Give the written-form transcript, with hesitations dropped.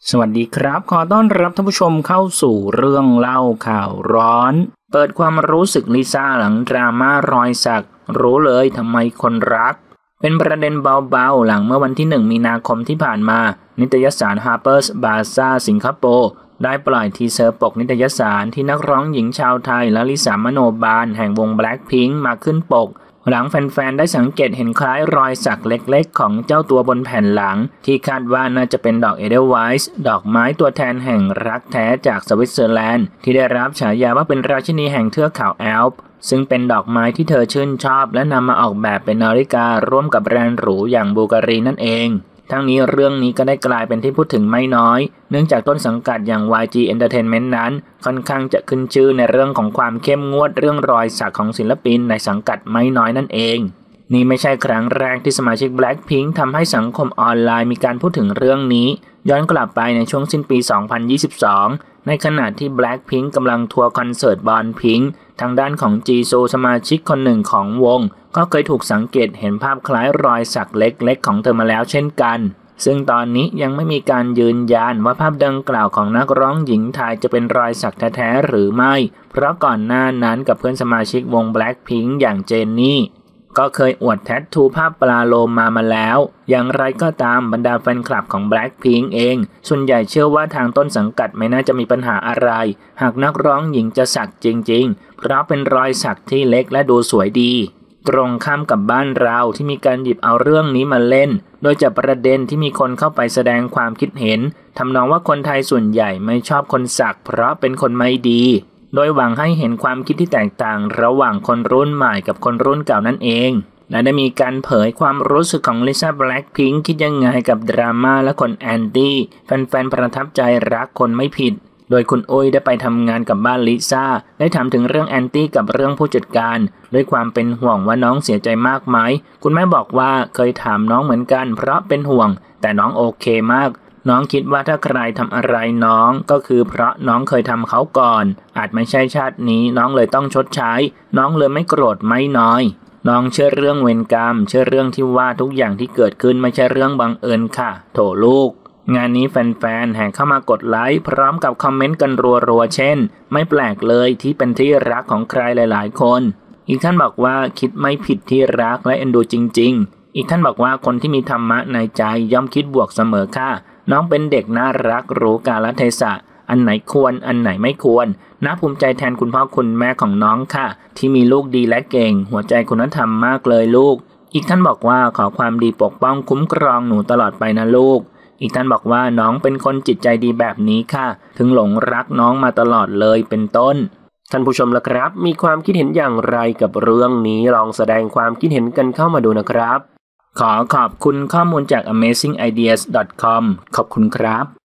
สวัสดีครับขอต้อนรับท่านผู้ชมเข้าสู่เรื่องเล่าข่าวร้อนเปิดความรู้สึกลิซ่าหลังดราม่ารอยสักรู้เลยทำไมคนรักเป็นประเด็นเบาๆหลังเมื่อวันที่1มีนาคมที่ผ่านมานิตยสาร Harper's Bazaar สิงคโปร์ได้ปล่อยทีเซอร์ปกนิตยสารที่นักร้องหญิงชาวไทยลลิสามโนบาลแห่งวง Blackpink มาขึ้นปกหลังแฟนๆได้สังเกตเห็นคล้ายรอยสักเล็กๆของเจ้าตัวบนแผ่นหลังที่คาดว่าน่าจะเป็นดอกเอเดลไวส์ดอกไม้ตัวแทนแห่งรักแท้จากสวิตเซอร์แลนด์ที่ได้รับฉายาว่าเป็นราชินีแห่งเทือกเขาแอลป์ซึ่งเป็นดอกไม้ที่เธอชื่นชอบและนำมาออกแบบเป็นนาฬิการ่วมกับแบรนด์หรูอย่างบูการีนั่นเองทั้งนี้เรื่องนี้ก็ได้กลายเป็นที่พูดถึงไม่น้อยเนื่องจากต้นสังกัดอย่าง YG Entertainment นั้นค่อนข้างจะขึ้นชื่อในเรื่องของความเข้มงวดเรื่องรอยสักของศิลปินในสังกัดไม่น้อยนั่นเองนี่ไม่ใช่ครั้งแรกที่สมาชิก Blackpink ทำให้สังคมออนไลน์มีการพูดถึงเรื่องนี้ย้อนกลับไปในช่วงสิ้นปี 2022 ในขณะที่ Blackpink กำลังทัวร์คอนเสิร์ตบอนพิงค์ทางด้านของจีโซสมาชิกคนหนึ่งของวงก็เคยถูกสังเกตเห็นภาพคล้ายรอยสักเล็กๆของเธอมาแล้วเช่นกันซึ่งตอนนี้ยังไม่มีการยืนยันว่าภาพดังกล่าวของนักร้องหญิงไทยจะเป็นรอยสักแท้ๆหรือไม่เพราะก่อนหน้านั้นกับเพื่อนสมาชิกวง Blackpink อย่างเจนนี่ก็เคยอวดแทททูภาพปลาโลมาแล้วอย่างไรก็ตามบรรดาแฟนคลับของ Blackpink เองส่วนใหญ่เชื่อว่าทางต้นสังกัดไม่น่าจะมีปัญหาอะไรหากนักร้องหญิงจะสักจริงๆเพราะเป็นรอยสักที่เล็กและดูสวยดีตรงข้ามกับบ้านเราที่มีการหยิบเอาเรื่องนี้มาเล่นโดยจากประเด็นที่มีคนเข้าไปแสดงความคิดเห็นทำนองว่าคนไทยส่วนใหญ่ไม่ชอบคนสักเพราะเป็นคนไม่ดีโดยหวังให้เห็นความคิดที่แตกต่างระหว่างคนรุ่นใหม่กับคนรุ่นเก่านั่นเองและได้มีการเผยความรู้สึกของลิซ่า Blackpink คิดยังไงกับดราม่าและคนแอนตี้แฟนๆประทับใจรักคนไม่ผิดโดยคุณอุ้ยได้ไปทำงานกับบ้านลิซ่าได้ถามถึงเรื่องแอนตี้กับเรื่องผู้จัดการด้วยความเป็นห่วงว่าน้องเสียใจมากไหมคุณแม่บอกว่าเคยถามน้องเหมือนกันเพราะเป็นห่วงแต่น้องโอเคมากน้องคิดว่าถ้าใครทำอะไรน้องก็คือเพราะน้องเคยทำเขาก่อนอาจไม่ใช่ชาตินี้น้องเลยต้องชดใช้น้องเลยไม่โกรธไม่น้อยน้องเชื่อเรื่องเวรกรรมเชื่อเรื่องที่ว่าทุกอย่างที่เกิดขึ้นไม่ใช่เรื่องบังเอิญค่ะโถลูกงานนี้แฟนๆแห่เข้ามากดไลค์พร้อมกับคอมเมนต์กันรัวๆเช่นไม่แปลกเลยที่เป็นที่รักของใครหลายๆคนอีกท่านบอกว่าคิดไม่ผิดที่รักและเอ็นดูจริงๆอีกท่านบอกว่าคนที่มีธรรมะในใจย่อมคิดบวกเสมอค่ะน้องเป็นเด็กน่ารักรู้กาลเทศะอันไหนควรอันไหนไม่ควรน่าภูมิใจแทนคุณพ่อคุณแม่ของน้องค่ะที่มีลูกดีและเก่งหัวใจคุณธรรมมากเลยลูกอีกท่านบอกว่าขอความดีปกป้องคุ้มครองหนูตลอดไปนะลูกอีกท่านบอกว่าน้องเป็นคนจิตใจดีแบบนี้ค่ะถึงหลงรักน้องมาตลอดเลยเป็นต้นท่านผู้ชมล่ะครับมีความคิดเห็นอย่างไรกับเรื่องนี้ลองแสดงความคิดเห็นกันเข้ามาดูนะครับขอบคุณข้อมูลจาก amazingideas.com ขอบคุณครับ